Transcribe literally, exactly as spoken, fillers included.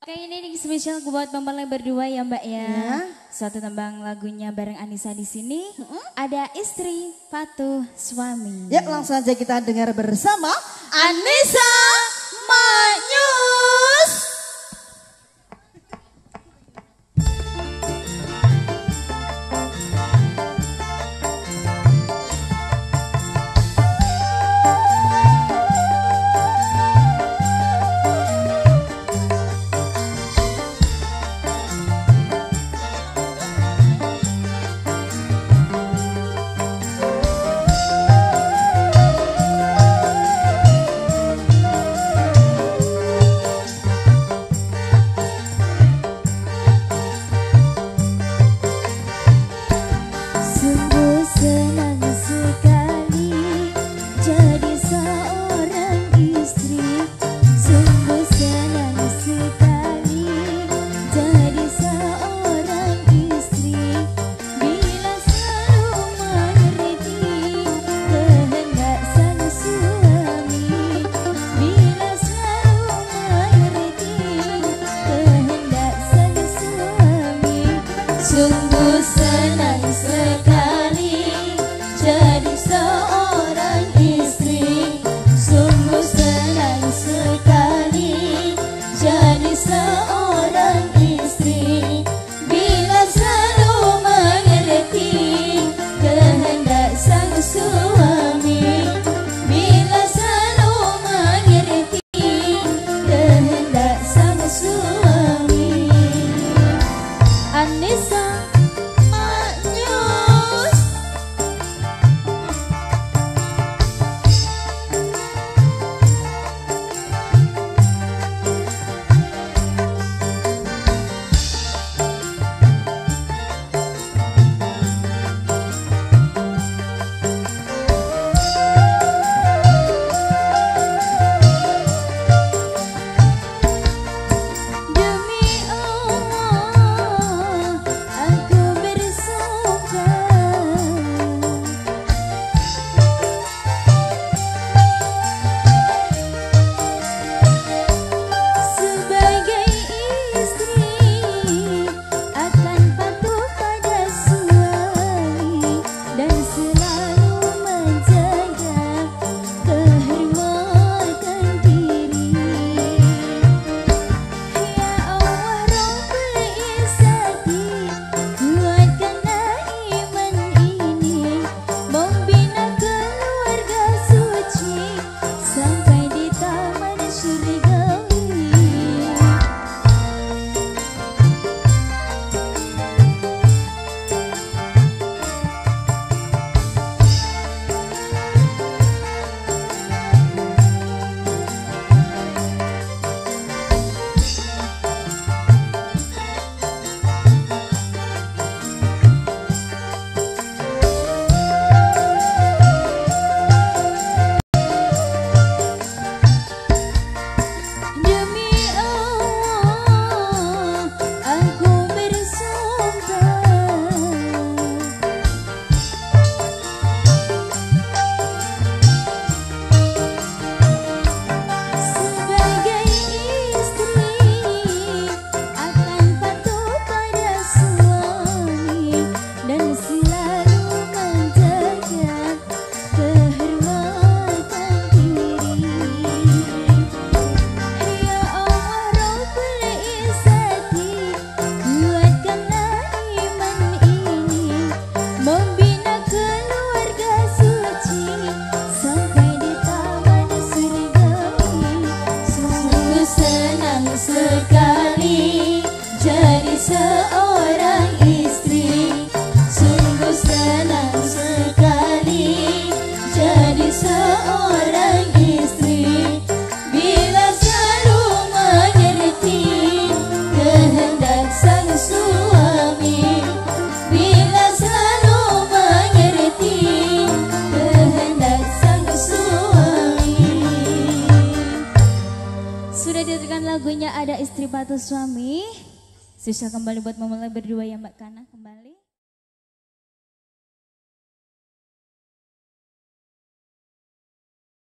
Oke, ini spesial buat mempelai berdua ya Mbak ya. Ya. Suatu tembang lagunya bareng Anissa di sini. Ada istri patuh suami. Ya, langsung aja kita dengar bersama Anissa Manyus. Sungguh senang sekali jadi seorang istri. Sungguh senang sekali jadi seorang istri. Bila selalu mengerti kehendak sang suami. Bila selalu mengerti kehendak sang suami. Anissa Manyus. Sekali jadi seorang istri. Sungguh senang sekali jadi seorang istri. Bila selalu mengerti kehendak sang suami. Bila selalu mengerti kehendak sang suami. Sudah dihadirkan lagunya Ada Istri Patuh Suami. Susah kembali buat memulai berdua ya Mbak Kana kembali.